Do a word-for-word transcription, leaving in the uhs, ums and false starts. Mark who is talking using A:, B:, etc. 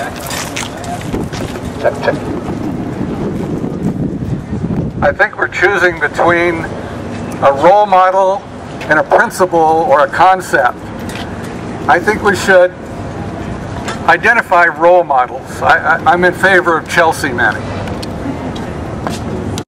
A: I think we're choosing between a role model and a principle or a concept. I think we should identify role models. I, I, I'm in favor of Chelsea men.